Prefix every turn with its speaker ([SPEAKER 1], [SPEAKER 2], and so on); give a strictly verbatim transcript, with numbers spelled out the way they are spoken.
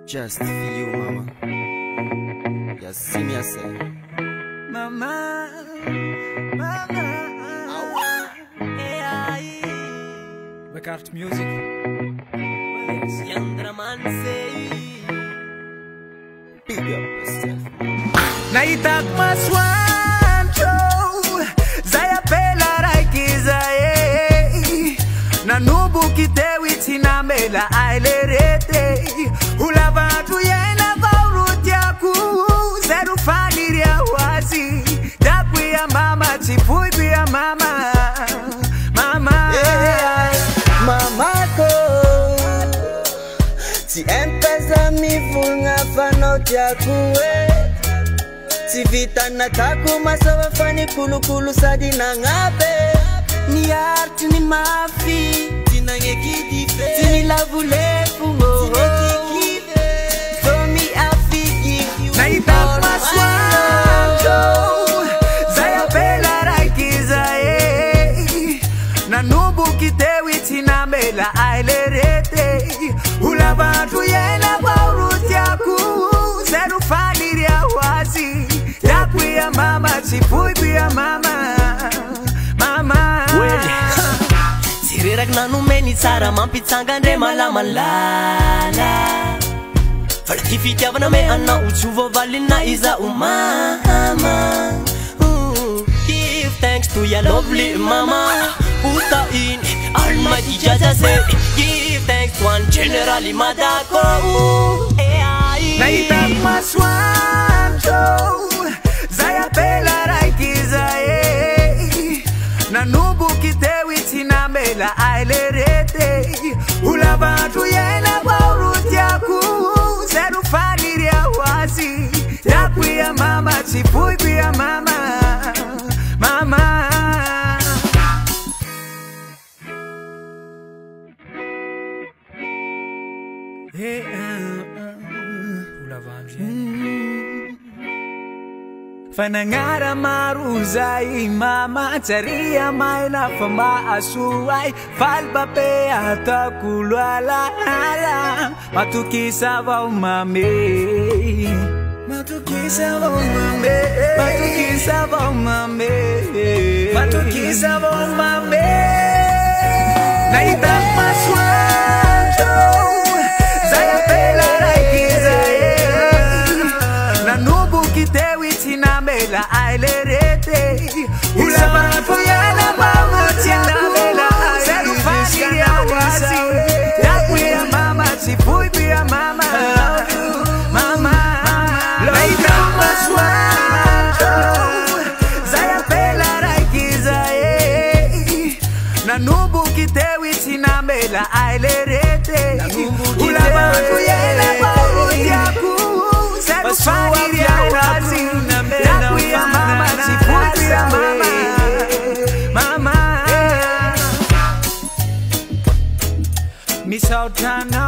[SPEAKER 1] Just for you, mama. You see me, I say, mama, mama.
[SPEAKER 2] Bekart music.
[SPEAKER 1] Yandra man say, big up yourself.
[SPEAKER 2] Naitak maswanto, zaya pela raikizaye. Nanubu kitewi tinamela ailerete. Ulavatu yena vaurut yaku, zeru faniria wazi. Dakwi ya mama, chipui ya mama, mama.
[SPEAKER 1] Yeah. Mama ko, ti empeza mi vulnga fanot yakuwe. Si vita na taku masawa fani kulu kulu sadi na ngabe.
[SPEAKER 2] Ni arti ni mafi,
[SPEAKER 1] Tinange kidife,
[SPEAKER 2] tini lavule fungo.
[SPEAKER 1] for me I forgive you.
[SPEAKER 2] Naitak maswanto, zaya pela raikizaye. Nanubu kitewi tinamela ailerete. Ulavatu yena vaurut yaku, zeru faniria wazi. Dakwi ya mama, chipui ya mama, mama.
[SPEAKER 1] Sirirak nanu meni sara mampitsanga ndre malamalala. Falkifitiavana me anna utsuvo valina iza umama. Ooh, give thanks to your lovely mama. Uta in almighty Jaja say, give thanks to one generally madako.
[SPEAKER 2] Naitak maswanto, zaya pela raikizaye. Nanubu kitewi tinamela ailerete. Ulavatu yena vaurut yaku, zeru faniria wazi. Dakwi ya mama, chipui ya mama, mama. Hey, uh, uh, Fanangara maruzai mama taria maina fama asuai falba pe ata kulala matukisa va mame matukisa va mame matukisa va mame matukisa va mame Naitak maswanto zaya pela raikizaye nanubu kitewi tinamela ailerete ulavatu yana mama tinamela zeru faniria wazi dakwi ya mama chipui ya mama mama Naitak maswanto zaya pela raikizaye nanubu kitewi tinamela ailerete ulavatu yana mama yaku zeru faniria wazi dakwi ya mama chipui ya mama mama Miss Outana